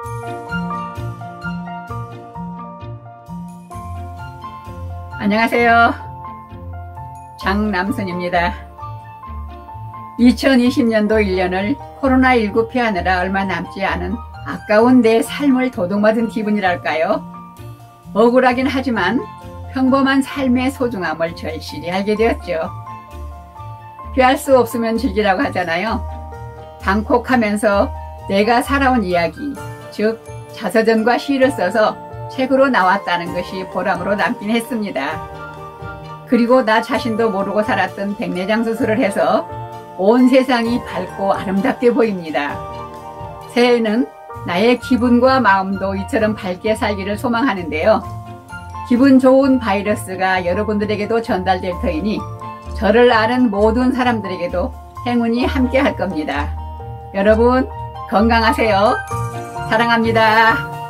안녕하세요. 장남순입니다. 2020년도 1년을 코로나19 피하느라 얼마 남지 않은 아까운 내 삶을 도둑맞은 기분이랄까요? 억울하긴 하지만 평범한 삶의 소중함을 절실히 알게 되었죠. 피할 수 없으면 즐기라고 하잖아요. 방콕하면서 내가 살아온 이야기, 즉 자서전과 시를 써서 책으로 나왔다는 것이 보람으로 남긴 했습니다. 그리고 나 자신도 모르고 살았던 백내장 수술을 해서 온 세상이 밝고 아름답게 보입니다. 새해에는 나의 기분과 마음도 이처럼 밝게 살기를 소망하는데요. 기분 좋은 바이러스가 여러분들에게도 전달될 터이니 저를 아는 모든 사람들에게도 행운이 함께 할 겁니다. 여러분 건강하세요. 사랑합니다.